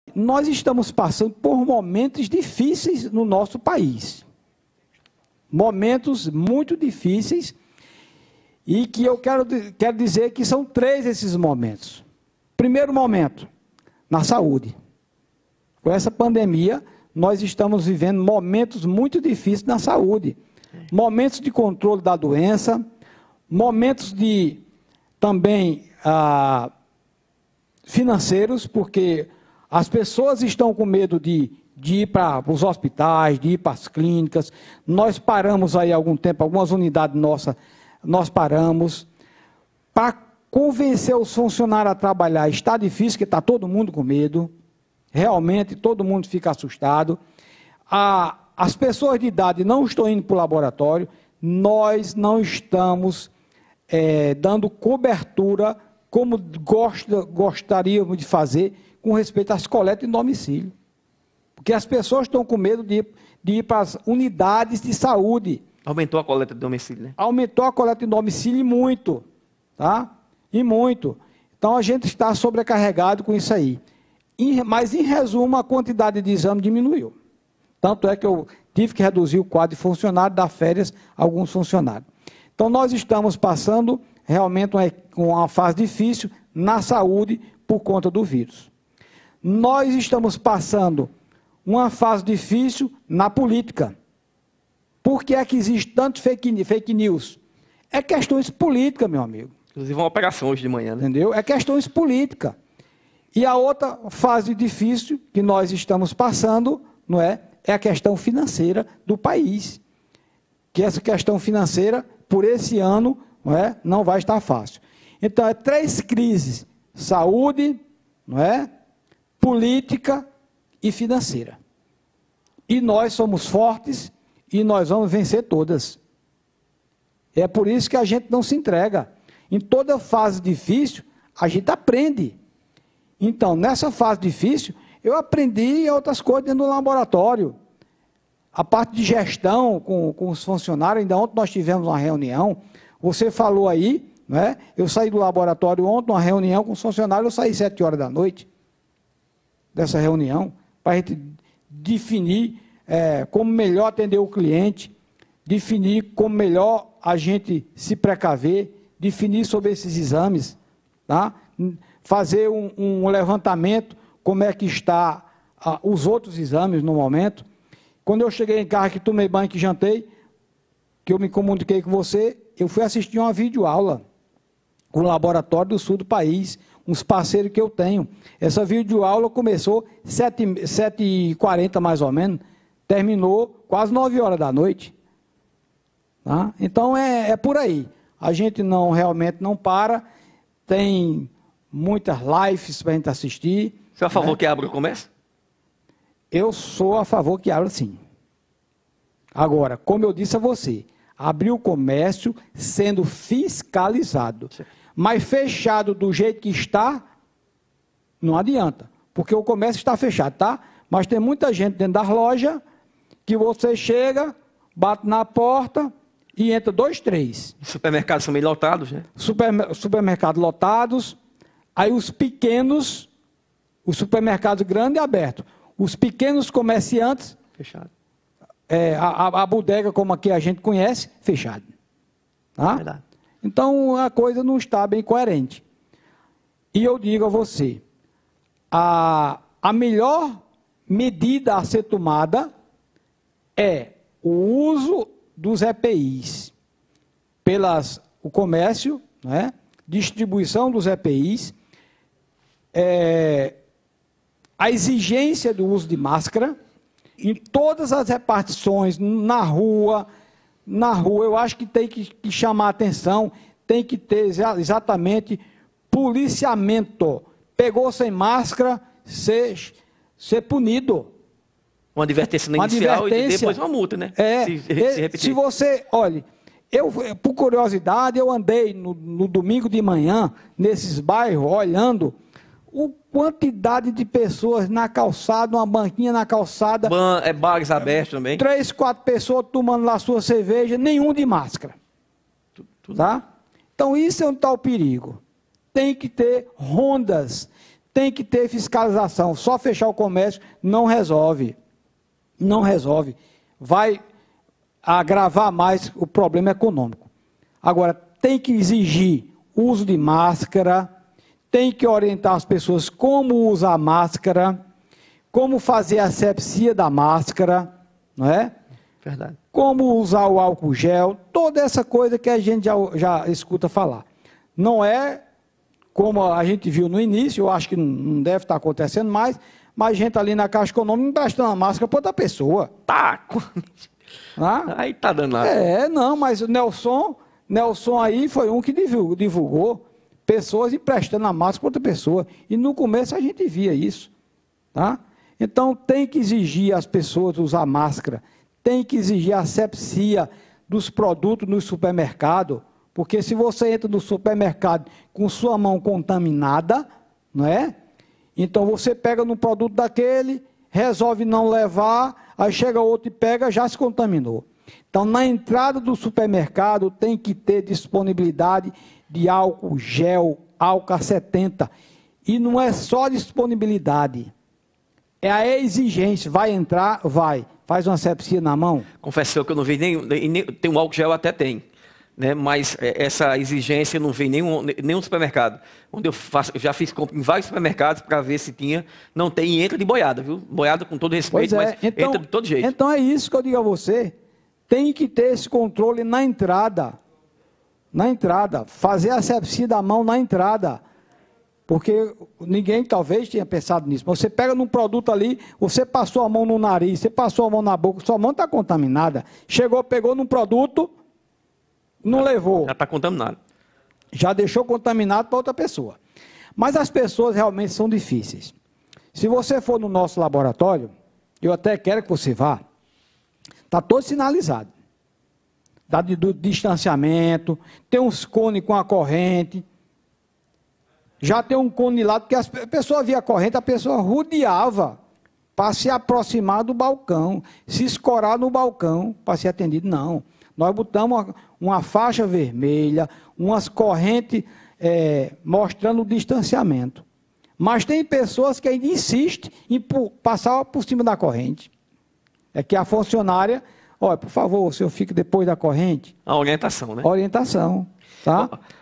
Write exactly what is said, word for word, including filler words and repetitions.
Nós estamos passando por momentos difíceis no nosso país. Momentos muito difíceis e que eu quero, quero dizer que são três esses momentos. Primeiro momento, na saúde. Com essa pandemia, nós estamos vivendo momentos muito difíceis na saúde. Momentos de controle da doença, momentos de também ah, financeiros, porque as pessoas estão com medo de, de ir para os hospitais, de ir para as clínicas. Nós paramos aí há algum tempo, algumas unidades nossas, nós paramos. Para convencer os funcionários a trabalhar está difícil, porque está todo mundo com medo. Realmente, todo mundo fica assustado. A, as pessoas de idade não estão indo para o laboratório. Nós não estamos é, dando cobertura como gosta, gostaríamos de fazer com respeito às coletas em domicílio. Porque as pessoas estão com medo de ir, de ir para as unidades de saúde. Aumentou a coleta de domicílio, né? Aumentou a coleta em domicílio e muito, tá? E muito. Então, a gente está sobrecarregado com isso aí. Em, mas, em resumo, a quantidade de exame diminuiu. Tanto é que eu tive que reduzir o quadro de funcionário, dar férias a alguns funcionários. Então, nós estamos passando realmente uma, uma fase difícil na saúde por conta do vírus. Nós estamos passando uma fase difícil na política. Por que é que existe tanto fake, fake news? É questões políticas, meu amigo. Inclusive uma operação hoje de manhã, né? Entendeu? É questões políticas. E a outra fase difícil que nós estamos passando, não é? É a questão financeira do país. Que essa questão financeira, por esse ano, não é? Não vai estar fácil. Então, é três crises: saúde, não é? Política e financeira. E nós somos fortes e nós vamos vencer todas. É por isso que a gente não se entrega. Em toda fase difícil, a gente aprende. Então, nessa fase difícil, eu aprendi outras coisas dentro do laboratório. A parte de gestão com, com os funcionários, ainda ontem nós tivemos uma reunião, você falou aí, né? Eu saí do laboratório ontem, uma reunião com os funcionários, eu saí sete horas da noite dessa reunião, para a gente definir é, como melhor atender o cliente, definir como melhor a gente se precaver, definir sobre esses exames, tá? Fazer um, um levantamento, como é que está ah, os outros exames no momento. Quando eu cheguei em casa, que tomei banho, que jantei, que eu me comuniquei com você, eu fui assistir uma videoaula com o Laboratório do Sul do país, uns parceiros que eu tenho. Essa videoaula começou sete e quarenta mais ou menos, terminou quase nove horas da noite. Tá? Então é, é por aí. A gente não realmente não para, tem muitas lives para a gente assistir. Você é a favor, né, que abra o comércio? Eu sou a favor que abra, sim. Agora, como eu disse a você, abrir o comércio sendo fiscalizado. Sim. Mas fechado do jeito que está, não adianta. Porque o comércio está fechado, tá? Mas tem muita gente dentro das lojas que você chega, bate na porta e entra dois, três. Os supermercados são meio lotados, né? Super, supermercados lotados. Aí os pequenos, os supermercados grandes abertos. Os pequenos comerciantes, fechado. É, a, a bodega, como aqui a gente conhece, fechado. Tá? Verdade. Então, a coisa não está bem coerente. E eu digo a você, a, a melhor medida a ser tomada é o uso dos E P Is pelas o comércio, né, distribuição dos E P Is, é, a exigência do uso de máscara em todas as repartições, na rua, na rua, eu acho que tem que, que chamar a atenção, tem que ter exatamente policiamento. Pegou sem máscara, ser, ser punido. Uma advertência uma inicial advertência, e depois uma multa, né? É, se, se, é, se você, olha, eu, por curiosidade, eu andei no, no domingo de manhã, nesses bairros, olhando a quantidade de pessoas na calçada, uma banquinha na calçada. Ban, é, bares abertos também. Três, quatro pessoas tomando lá sua cerveja, nenhum de máscara. Tudo, tudo. Tá? Então, isso é um tal perigo. Tem que ter rondas, tem que ter fiscalização. Só fechar o comércio não resolve. Não resolve. Vai agravar mais o problema econômico. Agora, tem que exigir o uso de máscara, tem que orientar as pessoas como usar máscara, como fazer a asepsia da máscara, não é? Verdade. Como usar o álcool gel, toda essa coisa que a gente já, já escuta falar. Não é como a gente viu no início, eu acho que não deve estar acontecendo mais, mas gente ali na Caixa Econômica emprestando a máscara para outra pessoa. Tá. Ah? Aí tá danado. É, não, mas o Nelson, Nelson aí foi um que divulgou, divulgou pessoas emprestando a máscara para outra pessoa. E no começo a gente via isso. Tá? Então tem que exigir as pessoas usar máscara, tem que exigir a asepsia dos produtos no supermercado, porque se você entra no supermercado com sua mão contaminada, não é? Então você pega no produto daquele, resolve não levar, aí chega outro e pega, já se contaminou. Então na entrada do supermercado tem que ter disponibilidade de álcool gel, álcool setenta. E não é só disponibilidade, é a exigência. Vai entrar? Vai. Faz uma asepsia na mão? Confesso que eu não vi nem, nem tem um álcool gel, até tem, né? Mas essa exigência eu não vi em nenhum, nenhum supermercado. Onde eu, faço, eu já fiz compra em vários supermercados para ver se tinha. Não tem, e entra de boiada, viu? Boiada com todo respeito, Pois é. mas Então, entra de todo jeito. Então é isso que eu digo a você. Tem que ter esse controle na entrada. Na entrada. Fazer a asepsia da mão na entrada. Porque ninguém talvez tenha pensado nisso. Mas você pega num produto ali, você passou a mão no nariz, você passou a mão na boca, sua mão está contaminada. Chegou, pegou num produto, não levou. Já está contaminado. Já deixou contaminado para outra pessoa. Mas as pessoas realmente são difíceis. Se você for no nosso laboratório, eu até quero que você vá, está todo sinalizado. Dá de, do distanciamento, tem uns cones com a corrente. Já tem um cone lá, porque a pessoa via a corrente, a pessoa rodeava para se aproximar do balcão, se escorar no balcão para ser atendido. Não. Nós botamos uma, uma faixa vermelha, umas correntes é, mostrando o distanciamento. Mas tem pessoas que ainda insistem em passar por cima da corrente. É que a funcionária, olha, por favor, o senhor fique depois da corrente. A orientação, né? Orientação, tá?